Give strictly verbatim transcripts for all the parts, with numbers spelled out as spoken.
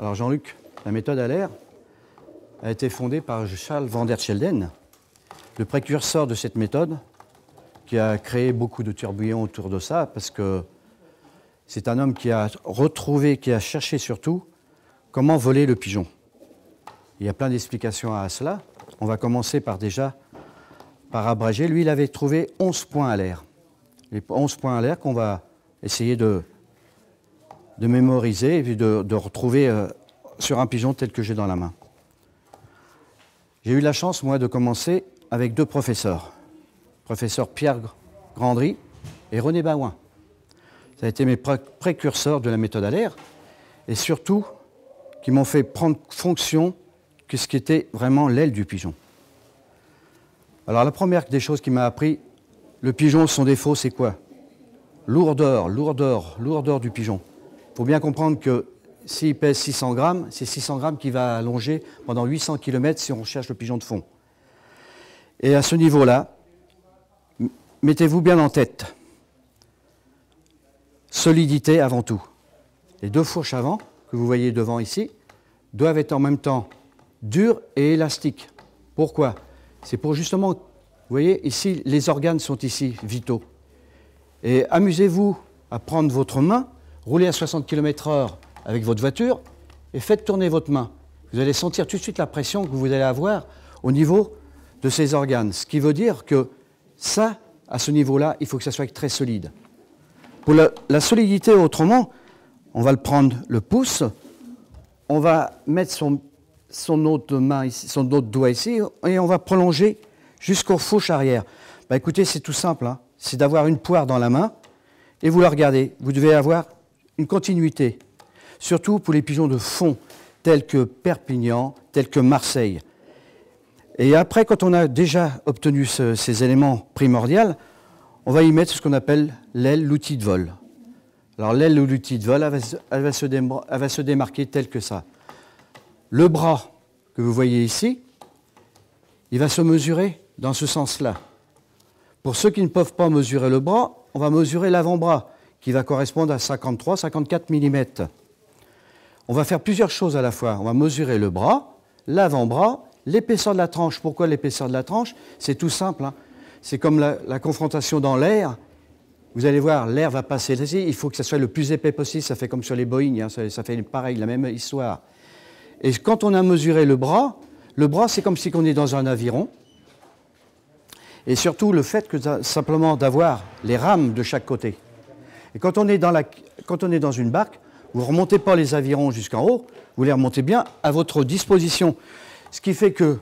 Alors Jean-Luc, la méthode à l'air a été fondée par Charles van der Schelde, le précurseur de cette méthode, qui a créé beaucoup de tourbillons autour de ça, parce que c'est un homme qui a retrouvé, qui a cherché surtout comment voler le pigeon. Il y a plein d'explications à cela. On va commencer par déjà par abréger. Lui, il avait trouvé onze points à l'air. Les onze points à l'air qu'on va essayer de, de mémoriser et puis de, de retrouver euh, sur un pigeon tel que j'ai dans la main. J'ai eu la chance, moi, de commencer avec deux professeurs. Professeur Pierre Grandry et René Baouin. Ça a été mes pré précurseurs de la méthode à l'air et surtout qui m'ont fait prendre fonction que ce qui était vraiment l'aile du pigeon. Alors la première des choses qui m'a appris, le pigeon, son défaut, c'est quoi? Lourdeur, lourdeur, lourdeur du pigeon. Il faut bien comprendre que s'il pèse six cents grammes, c'est six cents grammes qui va allonger pendant huit cents kilomètres si on cherche le pigeon de fond. Et à ce niveau-là, mettez-vous bien en tête, solidité avant tout. Les deux fourches avant, que vous voyez devant ici, doivent être en même temps dures et élastiques. Pourquoi? C'est pour justement, vous voyez, ici, les organes sont ici, vitaux. Et amusez-vous à prendre votre main, roulez à soixante kilomètres heure avec votre voiture et faites tourner votre main. Vous allez sentir tout de suite la pression que vous allez avoir au niveau de ces organes. Ce qui veut dire que ça, à ce niveau-là, il faut que ça soit très solide. Pour la, la solidité, autrement, on va le prendre le pouce, on va mettre son, son, autre main ici, son autre doigt ici et on va prolonger jusqu'aux fourches arrière. Bah, écoutez, c'est tout simple, hein. C'est d'avoir une poire dans la main et vous la regardez. Vous devez avoir une continuité, surtout pour les pigeons de fond, tels que Perpignan, tels que Marseille. Et après, quand on a déjà obtenu ce, ces éléments primordiaux, on va y mettre ce qu'on appelle l'aile, l'outil de vol. Alors l'aile ou l'outil de vol, elle va, elle, va se elle va se démarquer tel que ça. Le bras que vous voyez ici, il va se mesurer dans ce sens-là. Pour ceux qui ne peuvent pas mesurer le bras, on va mesurer l'avant-bras, qui va correspondre à cinquante-trois à cinquante-quatre millimètres. On va faire plusieurs choses à la fois. On va mesurer le bras, l'avant-bras, l'épaisseur de la tranche. Pourquoi l'épaisseur de la tranche? C'est tout simple, hein. C'est comme la, la confrontation dans l'air. Vous allez voir, l'air va passer ici. Il faut que ça soit le plus épais possible. Ça fait comme sur les Boeing, hein. ça, ça fait pareil, la même histoire. Et quand on a mesuré le bras, le bras, c'est comme si on est dans un aviron. Et surtout, le fait que simplement d'avoir les rames de chaque côté. Et quand on est dans, la, quand on est dans une barque, vous ne remontez pas les avirons jusqu'en haut, vous les remontez bien à votre disposition. Ce qui fait que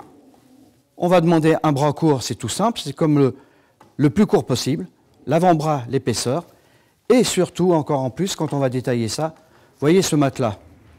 on va demander un bras court, c'est tout simple, c'est comme le, le plus court possible, l'avant-bras, l'épaisseur, et surtout, encore en plus, quand on va détailler ça, voyez ce matelas.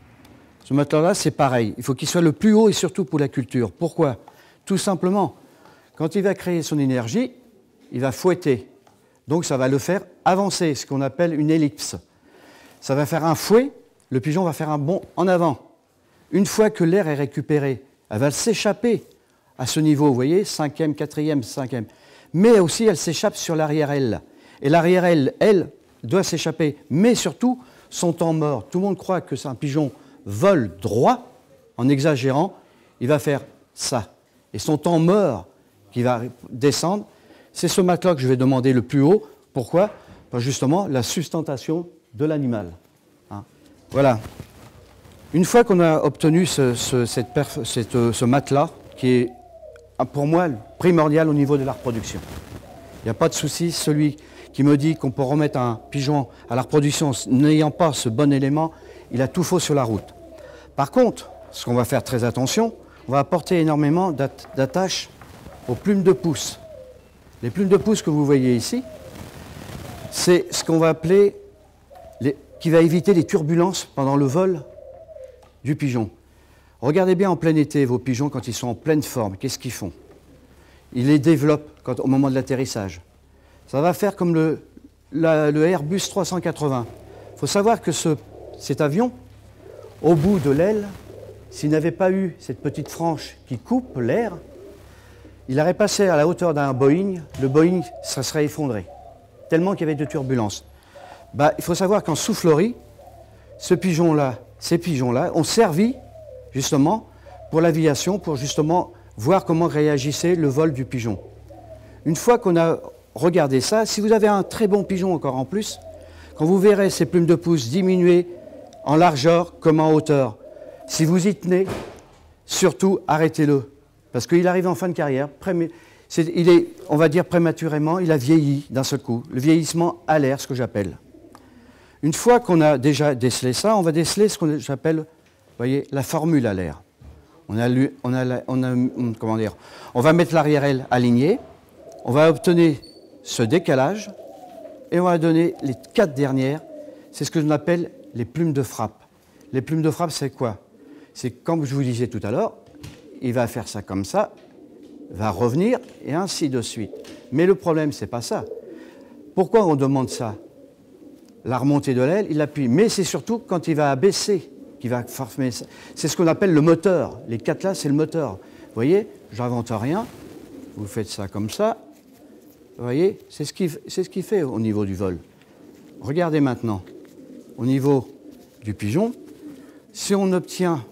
Ce matelas-là, c'est pareil, il faut qu'il soit le plus haut et surtout pour la culture. Pourquoi? Tout simplement, quand il va créer son énergie, il va fouetter. Donc ça va le faire avancer, ce qu'on appelle une ellipse. Ça va faire un fouet, le pigeon va faire un bond en avant. Une fois que l'air est récupéré, elle va s'échapper à ce niveau, vous voyez, cinquième, quatrième, cinquième. Mais aussi, elle s'échappe sur l'arrière-aile. Et l'arrière-aile, elle, doit s'échapper. Mais surtout, son temps mort. Tout le monde croit que c'est un pigeon vole droit, en exagérant, il va faire ça. Et son temps mort qui va descendre, c'est ce matelas que je vais demander le plus haut. Pourquoi? Parce justement, la sustentation de l'animal. Hein. Voilà. Une fois qu'on a obtenu ce, ce, cette perf, cette, ce matelas, qui est pour moi primordial au niveau de la reproduction. Il n'y a pas de souci, celui qui me dit qu'on peut remettre un pigeon à la reproduction n'ayant pas ce bon élément, il a tout faux sur la route. Par contre, ce qu'on va faire très attention, on va apporter énormément d'attaches aux plumes de pouce. Les plumes de pouce que vous voyez ici, c'est ce qu'on va appeler, les, qui va éviter les turbulences pendant le vol du pigeon. Regardez bien en plein été vos pigeons quand ils sont en pleine forme, qu'est-ce qu'ils font? Ils les développent quand, au moment de l'atterrissage. Ça va faire comme le, la, le Airbus trois cent quatre-vingts. Il faut savoir que ce, cet avion, au bout de l'aile, s'il n'avait pas eu cette petite franche qui coupe l'air, il aurait passé à la hauteur d'un Boeing, le Boeing ça serait effondré, tellement qu'il y avait de turbulences. Bah, il faut savoir qu'en soufflerie, ce pigeon-là, ces pigeons-là ont servi justement pour l'aviation, pour justement voir comment réagissait le vol du pigeon. Une fois qu'on a regardé ça, si vous avez un très bon pigeon encore en plus, quand vous verrez ces plumes de pouce diminuer en largeur comme en hauteur, si vous y tenez, surtout arrêtez-le, parce qu'il arrive en fin de carrière, c'est, il est, on va dire prématurément, il a vieilli d'un seul coup, le vieillissement alaire, ce que j'appelle. Une fois qu'on a déjà décelé ça, on va déceler ce que j'appelle, vous voyez, la formule alaire. On a, lu, on a, on a comment dire, on va mettre l'arrière-aile alignée, on va obtenir ce décalage et on va donner les quatre dernières. C'est ce que l'on appelle les plumes de frappe. Les plumes de frappe, c'est quoi? C'est comme je vous disais tout à l'heure, il va faire ça comme ça, va revenir et ainsi de suite. Mais le problème, c'est pas ça. Pourquoi on demande ça? La remontée de l'aile, il appuie. Mais c'est surtout quand il va abaisser qu'il va former ça. C'est ce qu'on appelle le moteur. Les quatre là, c'est le moteur. Vous voyez, j'invente rien. Vous faites ça comme ça. Vous voyez, c'est ce qu'il c'est ce qu'il fait au niveau du vol. Regardez maintenant, au niveau du pigeon, si on obtient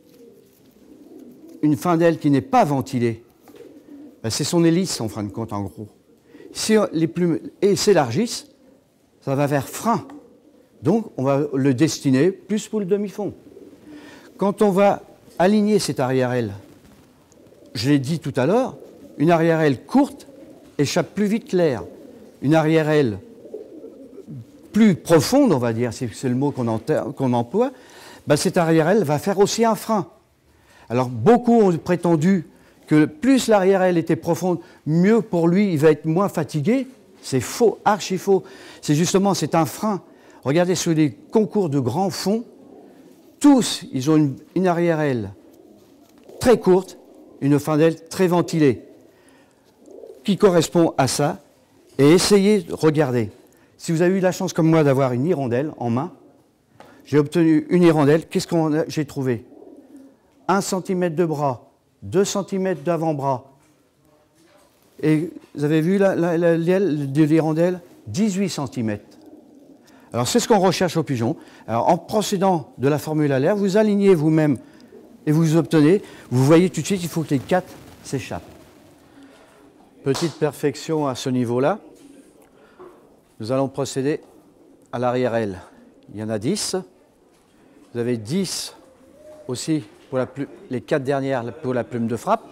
une fin d'aile qui n'est pas ventilée, ben c'est son hélice en fin de compte en gros. Si les plumes s'élargissent, ça va vers frein. Donc on va le destiner plus pour le demi-fond. Quand on va aligner cette arrière-aile, je l'ai dit tout à l'heure, une arrière-aile courte échappe plus vite l'air. Une arrière-aile plus profonde, on va dire, c'est le mot qu'on qu'on emploie, ben cette arrière-aile va faire aussi un frein. Alors beaucoup ont prétendu que plus l'arrière-aile était profonde, mieux pour lui, il va être moins fatigué. C'est faux, archi faux. C'est justement, c'est un frein. Regardez sur les concours de grands fonds, tous, ils ont une, une arrière-aile très courte, une fin d'aile très ventilée, qui correspond à ça. Et essayez de regarder. Si vous avez eu la chance comme moi d'avoir une hirondelle en main, j'ai obtenu une hirondelle, qu'est-ce que j'ai trouvé? un centimètre de bras, deux centimètres d'avant-bras. Et vous avez vu l'aile de l'hirondelle? dix-huit centimètres. Alors c'est ce qu'on recherche au pigeon. Alors en procédant de la formule alaire, vous alignez vous-même et vous obtenez, vous voyez tout de suite, il faut que les quatre s'échappent. Petite perfection à ce niveau-là. Nous allons procéder à l'arrière-aile. Il y en a dix. Vous avez dix aussi pour la plume, les quatre dernières pour la plume de frappe.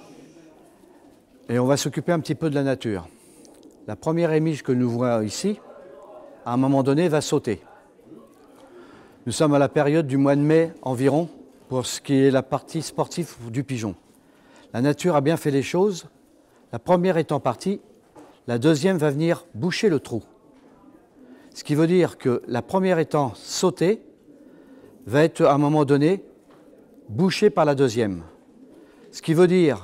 Et on va s'occuper un petit peu de la nature. La première émiche que nous voyons ici, à un moment donné, va sauter. Nous sommes à la période du mois de mai environ pour ce qui est la partie sportive du pigeon. La nature a bien fait les choses. La première étant partie, la deuxième va venir boucher le trou. Ce qui veut dire que la première étant sautée, va être à un moment donné bouchée par la deuxième. Ce qui veut dire,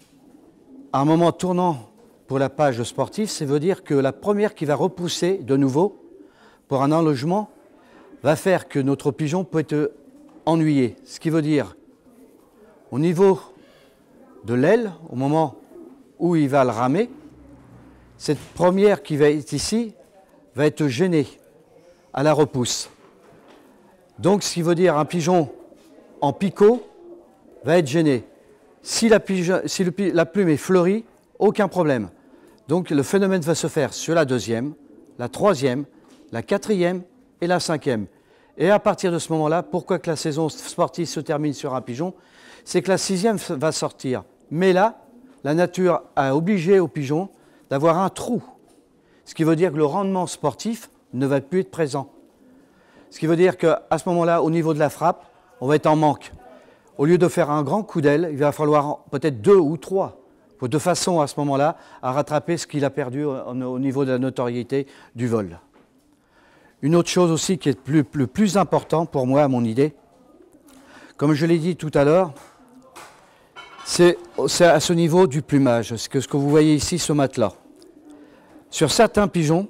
à un moment tournant pour la page sportive, ça veut dire que la première qui va repousser de nouveau pour un enlogement va faire que notre pigeon peut être ennuyé. Ce qui veut dire, au niveau de l'aile, au moment où il va le ramer, cette première qui va être ici va être gênée à la repousse. Donc, ce qui veut dire un pigeon en picot va être gêné. Si la, pigeon, si le, la plume est fleurie, aucun problème. Donc, le phénomène va se faire sur la deuxième, la troisième, la quatrième et la cinquième. Et à partir de ce moment-là, pourquoi que la saison sportive se termine sur un pigeon? C'est que la sixième va sortir. Mais là, la nature a obligé au pigeon d'avoir un trou. Ce qui veut dire que le rendement sportif ne va plus être présent. Ce qui veut dire qu'à ce moment-là, au niveau de la frappe, on va être en manque. Au lieu de faire un grand coup d'aile, il va falloir peut-être deux ou trois, de façon à ce moment-là à rattraper ce qu'il a perdu au niveau de la notoriété du vol. Une autre chose aussi qui est plus, le plus important pour moi, à mon idée, comme je l'ai dit tout à l'heure, c'est à ce niveau du plumage, c'est que ce que vous voyez ici, ce matelas. Sur certains pigeons,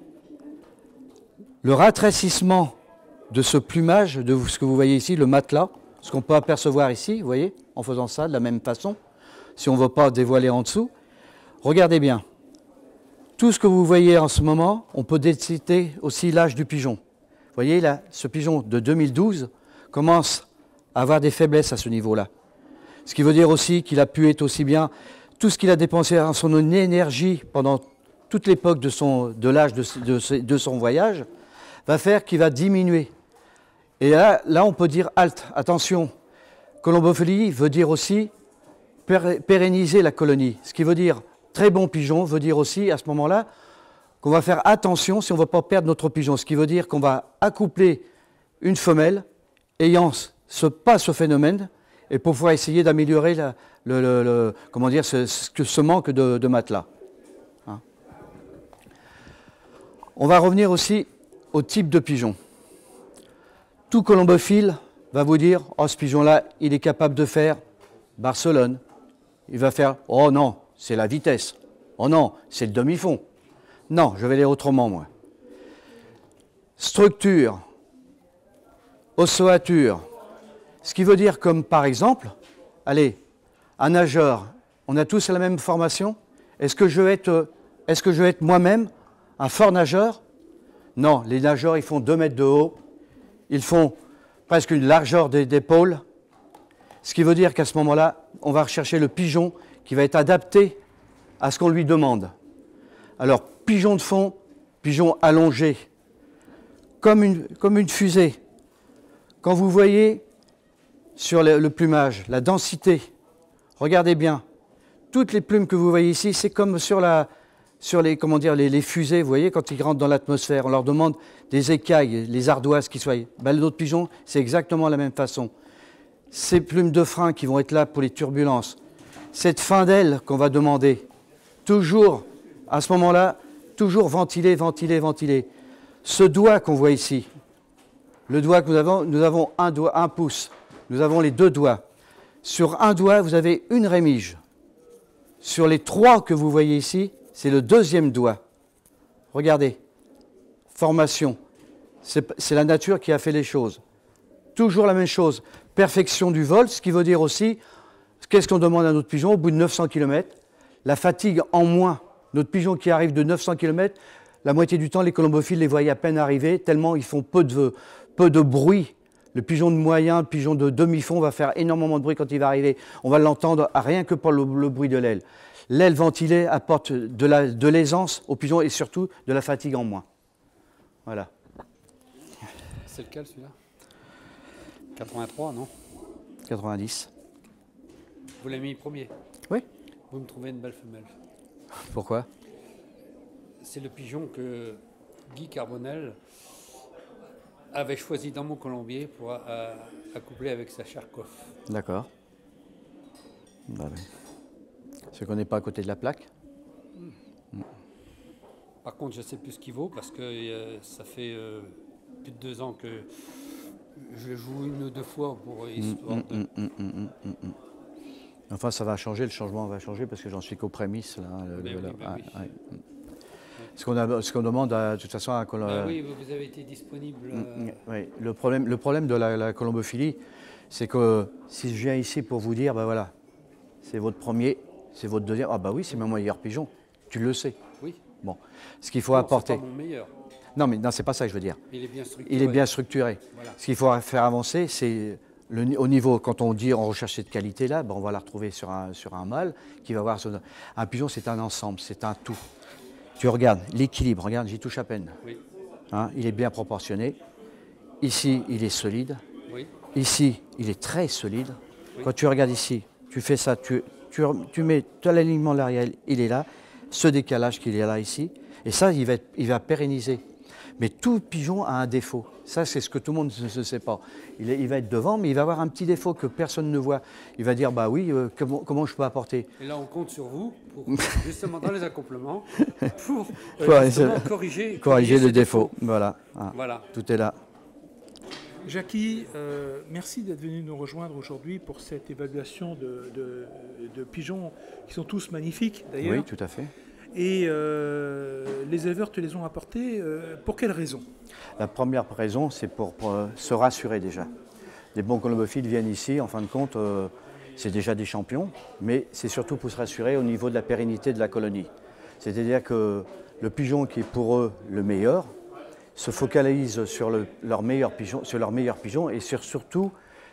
le rétrécissement de ce plumage, de ce que vous voyez ici, le matelas, ce qu'on peut apercevoir ici, vous voyez, en faisant ça de la même façon, si on ne veut pas dévoiler en dessous, regardez bien. Tout ce que vous voyez en ce moment, on peut détecter aussi l'âge du pigeon. Vous voyez là, ce pigeon de deux mille douze commence avoir des faiblesses à ce niveau-là. Ce qui veut dire aussi qu'il a pu être aussi bien, tout ce qu'il a dépensé en son énergie pendant toute l'époque de, son, de l'âge de, de, de son voyage, va faire qu'il va diminuer. Et là, là, on peut dire halte, attention. Colombophilie veut dire aussi pérenniser la colonie. Ce qui veut dire très bon pigeon, veut dire aussi à ce moment-là qu'on va faire attention si on ne veut pas perdre notre pigeon. Ce qui veut dire qu'on va accoupler une femelle ayant ce, pas ce phénomène et pour pouvoir essayer d'améliorer le, le, le, comment dire, ce, ce manque de, de matelas. Hein. On va revenir aussi au type de pigeon. Tout colombophile va vous dire « Oh, ce pigeon-là, il est capable de faire Barcelone. » Il va faire « Oh non, c'est la vitesse. Oh non, c'est le demi-fond. » Non, je vais aller autrement, moi. Structure, ossoature, ce qui veut dire comme par exemple, allez, un nageur, on a tous la même formation. Est-ce que je vais être, est-ce que je vais être moi-même un fort nageur? Non, les nageurs, ils font deux mètres de haut, ils font presque une largeur d'épaule, ce qui veut dire qu'à ce moment-là, on va rechercher le pigeon qui va être adapté à ce qu'on lui demande. Alors, pigeon de fond, pigeon allongé, comme une, comme une fusée. Quand vous voyez sur le, le plumage, la densité, regardez bien, toutes les plumes que vous voyez ici, c'est comme sur, la, sur les, comment dire, les, les fusées, vous voyez, quand ils rentrent dans l'atmosphère, on leur demande des écailles, les ardoises qui soient. Ben, notre pigeon, c'est exactement la même façon. Ces plumes de frein qui vont être là pour les turbulences, cette fin d'aile qu'on va demander, toujours, à ce moment-là, toujours ventiler, ventiler, ventiler. Ce doigt qu'on voit ici, le doigt que nous avons, nous avons un doigt, un pouce, nous avons les deux doigts. Sur un doigt, vous avez une rémige. Sur les trois que vous voyez ici, c'est le deuxième doigt. Regardez, formation, c'est la nature qui a fait les choses. Toujours la même chose, perfection du vol, ce qui veut dire aussi, qu'est-ce qu'on demande à notre pigeon au bout de neuf cents kilomètres? La fatigue en moins. Notre pigeon qui arrive de neuf cents kilomètres, la moitié du temps, les colombophiles les voient à peine arriver, tellement ils font peu de, peu de bruit. Le pigeon de moyen, le pigeon de demi-fond va faire énormément de bruit quand il va arriver. On va l'entendre rien que par le, le bruit de l'aile. L'aile ventilée apporte de l'aisance au pigeon et surtout de la fatigue en moins. Voilà. C'est lequel celui-là? quatre-vingt-trois, non? quatre-vingt-dix. Vous l'avez mis premier? Oui. Vous me trouvez une belle femelle. Pourquoi? C'est le pigeon que Guy Carbonel avait choisi dans mon colombier pour euh, accoupler avec sa Charkov. D'accord. Bah oui. C'est qu'on n'est pas à côté de la plaque. Mmh. Mmh. Par contre, je ne sais plus ce qu'il vaut parce que euh, ça fait euh, plus de deux ans que je le joue une ou deux fois pour histoire mmh, de... Mmh, mmh, mmh, mmh, mmh. Enfin, ça va changer, le changement va changer parce que j'en suis qu'aux prémices. Là, le, ben le, oui, ben ah, oui. Ouais. Ce qu'on qu demande, à, de toute façon, à ben oui, vous avez été disponible. Euh... Oui. Le problème, le problème de la, la colombophilie, c'est que si je viens ici pour vous dire, ben voilà, c'est votre premier, c'est votre deuxième, ah bah oui, c'est mon meilleur pigeon, tu le sais. Oui. Bon, ce qu'il faut non, apporter. C'est pas mon meilleur. Non, mais non, c'est pas ça que je veux dire. Il est bien structuré. Il est bien structuré. Voilà. Ce qu'il faut faire avancer, c'est le, au niveau, quand on dit on recherche cette qualité-là, ben on va la retrouver sur un, sur un mâle qui va avoir son, un pigeon, c'est un ensemble, c'est un tout. Tu regardes l'équilibre, regarde, j'y touche à peine. Oui. Hein, il est bien proportionné. Ici, il est solide. Oui. Ici, il est très solide. Oui. Quand tu regardes ici, tu fais ça, tu, tu, tu mets l'alignement de l'arrière, il est là. Ce décalage qu'il est là ici. Et ça, il va, être, il va pérenniser. Mais tout pigeon a un défaut. Ça, c'est ce que tout le monde ne sait pas. Il, est, il va être devant, mais il va avoir un petit défaut que personne ne voit. Il va dire, bah oui, euh, comment, comment je peux apporter? Et là, on compte sur vous, pour, justement dans les accouplements, pour euh, Quoi, justement, corriger, corriger le défaut. défaut. Voilà. Ah, voilà. Tout est là. Jackie, euh, merci d'être venu nous rejoindre aujourd'hui pour cette évaluation de, de, de pigeons qui sont tous magnifiques, d'ailleurs. Oui, tout à fait. Et euh, les éleveurs te les ont apportés, euh, pour quelles raisons? La première raison, c'est pour, pour euh, se rassurer déjà. Les bons colombophiles viennent ici, en fin de compte, euh, c'est déjà des champions, mais c'est surtout pour se rassurer au niveau de la pérennité de la colonie. C'est-à-dire que le pigeon qui est pour eux le meilleur se focalise sur, le, leur, meilleur pigeon, sur leur meilleur pigeon et sur surtout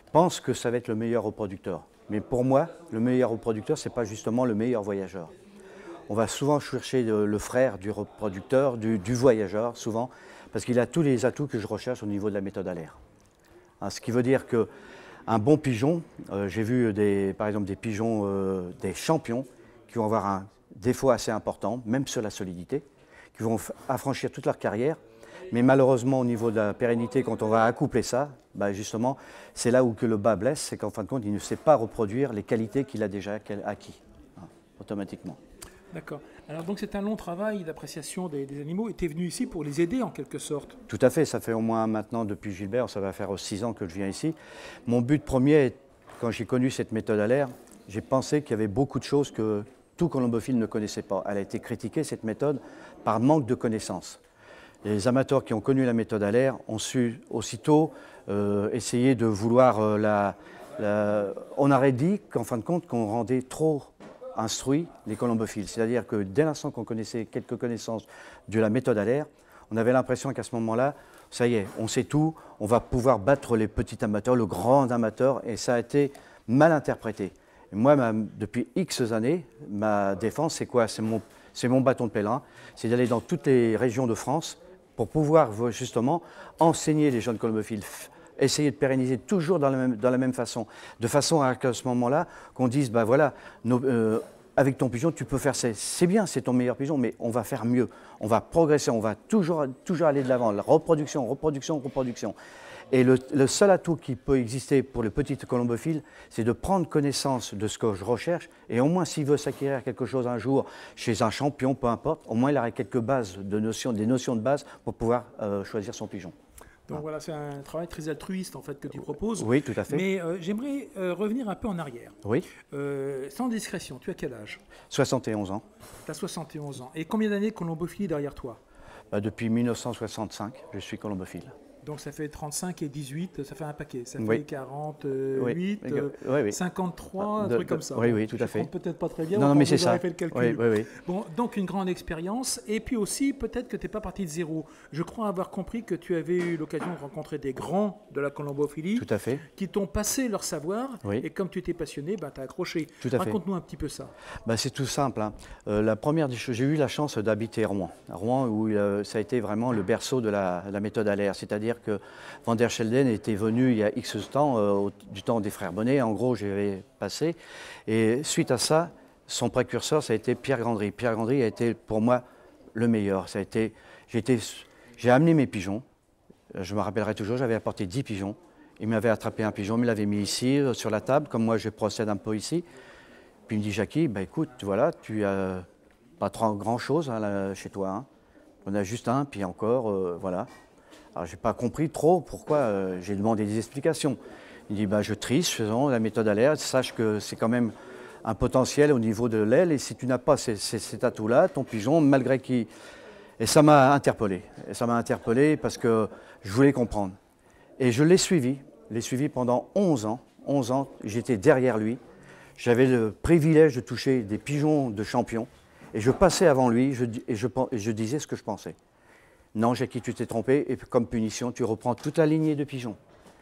pense que ça va être le meilleur reproducteur. Mais pour moi, le meilleur reproducteur, ce n'est pas justement le meilleur voyageur. On va souvent chercher le, le frère du reproducteur, du, du voyageur, souvent, parce qu'il a tous les atouts que je recherche au niveau de la méthode alaire. Hein, ce qui veut dire qu'un bon pigeon, euh, j'ai vu des, par exemple des pigeons, euh, des champions, qui vont avoir un défaut assez important, même sur la solidité, qui vont affranchir toute leur carrière. Mais malheureusement, au niveau de la pérennité, quand on va accoupler ça, bah justement, c'est là où que le bas blesse, c'est qu'en fin de compte, il ne sait pas reproduire les qualités qu'il a déjà acquis, hein, automatiquement. D'accord. Alors donc c'est un long travail d'appréciation des, des animaux, et tu es venu ici pour les aider en quelque sorte. Tout à fait, ça fait au moins maintenant, depuis Gilbert, ça va faire six ans que je viens ici. Mon but premier, quand j'ai connu cette méthode alaire, j'ai pensé qu'il y avait beaucoup de choses que tout colombophile ne connaissait pas. Elle a été critiquée, cette méthode, par manque de connaissances. Les amateurs qui ont connu la méthode alaire ont su aussitôt euh, essayer de vouloir euh, la, la... On aurait dit qu'en fin de compte, qu'on rendait trop instruits les colombophiles. C'est-à-dire que dès l'instant qu'on connaissait quelques connaissances de la méthode alaire, on avait l'impression qu'à ce moment-là, ça y est, on sait tout, on va pouvoir battre les petits amateurs, le grand amateur, et ça a été mal interprété. Et moi, ma, depuis X années, ma défense, c'est quoi? C'est mon, c'est mon bâton de pèlerin, c'est d'aller dans toutes les régions de France pour pouvoir justement enseigner les jeunes colombophiles, essayer de pérenniser toujours dans la même, dans la même façon, de façon à qu'à ce moment-là, qu'on dise, ben voilà, nos, euh, avec ton pigeon, tu peux faire, c'est bien, c'est ton meilleur pigeon, mais on va faire mieux, on va progresser, on va toujours, toujours aller de l'avant, la reproduction, reproduction, reproduction. Et le, le seul atout qui peut exister pour le petit colombophile, c'est de prendre connaissance de ce que je recherche, et au moins s'il veut s'acquérir quelque chose un jour chez un champion, peu importe, au moins il aurait quelques bases de notions, des notions de base pour pouvoir euh, choisir son pigeon. Donc ah. voilà, c'est un travail très altruiste en fait que tu proposes. Oui, tout à fait. Mais euh, j'aimerais euh, revenir un peu en arrière. Oui. Euh, sans discrétion, tu as quel âge? soixante et onze ans. Tu as soixante et onze ans. Et combien d'années de colombophilie derrière toi? Bah, depuis mille neuf cent soixante-cinq, je suis colombophile. Donc ça fait trente-cinq et dix-huit, ça fait un paquet. Ça fait oui. quarante-huit, oui. Euh, oui, oui. cinquante-trois, de, un truc de, comme ça. Oui, oui, tout je à fait. Peut-être pas très bien. Non, non mais c'est ça. Fait le calcul. Oui, oui, oui. Bon, donc une grande expérience. Et puis aussi, peut-être que tu n'es pas parti de zéro. Je crois avoir compris que tu avais eu l'occasion de rencontrer des grands de la colombophilie. Tout à fait. Qui t'ont passé leur savoir. Oui. Et comme tu étais passionné, bah, tu as accroché. Tout à Raconte-nous un petit peu ça. Bah, c'est tout simple. Hein. Euh, la première des choses, j'ai eu la chance d'habiter Rouen. Rouen, où euh, ça a été vraiment le berceau de la, la méthode alaire. C'est-à-dire que Van der Schelden était venu il y a X temps, euh, au, du temps des frères Bonnet, en gros j'avais passé, et suite à ça, son précurseur, ça a été Pierre Grandry. Pierre Grandry a été pour moi le meilleur. Ça a été, j'ai, été, j'ai amené mes pigeons, je me rappellerai toujours, j'avais apporté dix pigeons, il m'avait attrapé un pigeon, il me l'avait mis ici, euh, sur la table, comme moi je procède un peu ici, puis il me dit, Jackie, bah, écoute, voilà, tu as pas trop grand-chose hein, là, chez toi, hein. On a juste un, puis encore, euh, voilà. Alors, je n'ai pas compris trop pourquoi, euh, j'ai demandé des explications. Il dit, bah, je triche, faisons la méthode alaire, sache que c'est quand même un potentiel au niveau de l'aile, et si tu n'as pas ces, ces, cet atout-là, ton pigeon, malgré qu'il... Et ça m'a interpellé, et ça m'a interpellé parce que je voulais comprendre. Et je l'ai suivi, je l'ai suivi pendant onze ans, onze ans, j'étais derrière lui, j'avais le privilège de toucher des pigeons de champion, et je passais avant lui, je, et, je, et je disais ce que je pensais. Non, Jackie, tu t'es trompé, et comme punition, tu reprends toute la lignée de pigeons.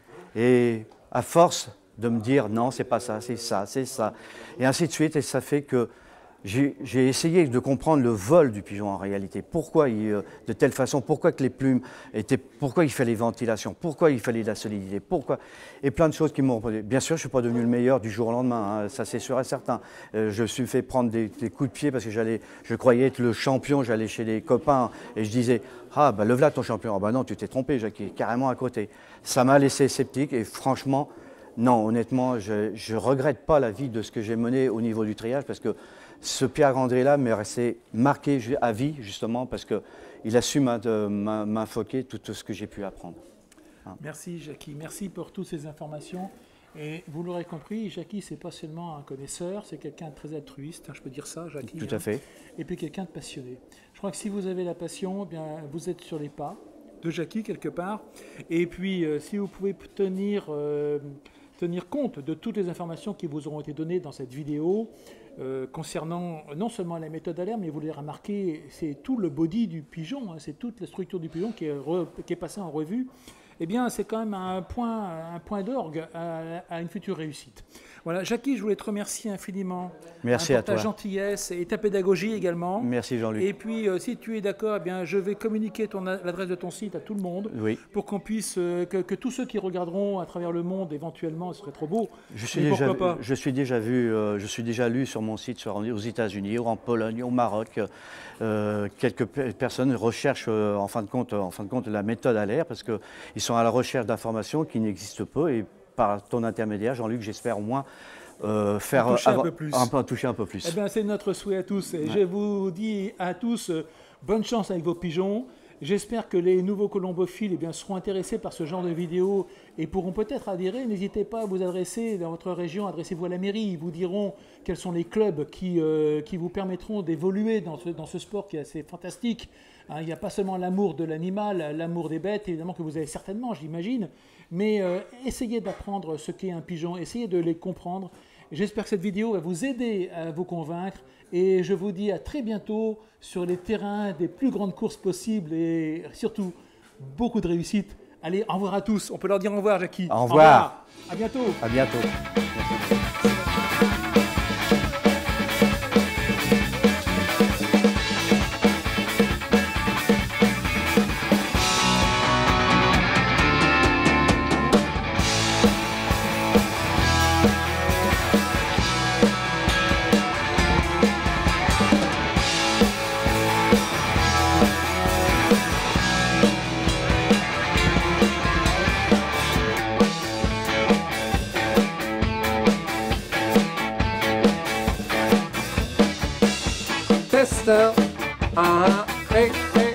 Et à force de me dire, non, c'est pas ça, c'est ça, c'est ça, et ainsi de suite, et ça fait que j'ai, j'ai essayé de comprendre le vol du pigeon en réalité. Pourquoi, il, de telle façon, pourquoi que les plumes étaient, pourquoi il fallait ventilation, pourquoi il fallait de la solidité, pourquoi, et plein de choses qui m'ont... Bien sûr, je ne suis pas devenu le meilleur du jour au lendemain, hein, ça c'est sûr et certain. Euh, je me suis fait prendre des, des coups de pied parce que j'allais, je croyais être le champion, j'allais chez les copains et je disais, ah ben lève là ton champion, ah ben non, tu t'es trompé, Jackie, carrément à côté. Ça m'a laissé sceptique et franchement, non, honnêtement, je ne regrette pas la vie de ce que j'ai mené au niveau du triage parce que ce Pierre Grandry-là m'est resté marqué à vie, justement, parce qu'il a su m'infoquer tout ce que j'ai pu apprendre. Hein. Merci, Jackie. Merci pour toutes ces informations. Et vous l'aurez compris, Jackie, ce n'est pas seulement un connaisseur, c'est quelqu'un de très altruiste, hein, je peux dire ça, Jackie. Tout à fait. Hein, et puis quelqu'un de passionné. Je crois que si vous avez la passion, eh bien, vous êtes sur les pas de Jackie, quelque part. Et puis, euh, si vous pouvez tenir, euh, tenir compte de toutes les informations qui vous auront été données dans cette vidéo, Euh, concernant non seulement la méthode alaire, mais vous l'avez remarqué, c'est tout le body du pigeon, hein, c'est toute la structure du pigeon qui est, re, qui est passée en revue. eh bien, c'est quand même un point, un point d'orgue à, à une future réussite. Voilà, Jackie, je voulais te remercier infiniment. Merci hein, à pour ta toi. gentillesse et ta pédagogie également. Merci Jean-Luc. Et puis, euh, si tu es d'accord, eh bien, je vais communiquer ton a- l'adresse de ton site à tout le monde, Oui. pour qu'on puisse, euh, que, que tous ceux qui regarderont à travers le monde, éventuellement, ce serait trop beau. Je suis, Mais déjà, pourquoi pas je suis déjà vu, euh, je suis déjà lu sur mon site sur, aux États-Unis, ou en Pologne, au Maroc. Euh, quelques pe- personnes recherchent euh, en fin de compte, en fin de compte la méthode à l'air parce qu'ils sont à la recherche d'informations qui n'existent pas. Et par ton intermédiaire, Jean-Luc, j'espère au moins euh, faire En toucher un avoir- peu plus. un peu- toucher un peu plus. Eh bien, c'est notre souhait à tous. Et je vous dis à tous, euh, bonne chance avec vos pigeons. J'espère que les nouveaux colombophiles eh bien, seront intéressés par ce genre de vidéos et pourront peut-être adhérer. N'hésitez pas à vous adresser dans votre région, adressez-vous à la mairie. Ils vous diront quels sont les clubs qui, euh, qui vous permettront d'évoluer dans ce, dans ce sport qui est assez fantastique. Hein, il n'y a pas seulement l'amour de l'animal, l'amour des bêtes, évidemment que vous avez certainement, j'imagine. Mais euh, essayez d'apprendre ce qu'est un pigeon, essayez de les comprendre. J'espère que cette vidéo va vous aider à vous convaincre et je vous dis à très bientôt sur les terrains des plus grandes courses possibles et surtout beaucoup de réussite. Allez, au revoir à tous. On peut leur dire au revoir, Jackie. Au revoir. À bientôt. À bientôt. Tester. Ah, hey, hey.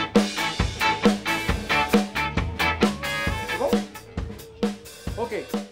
Bon. Ok.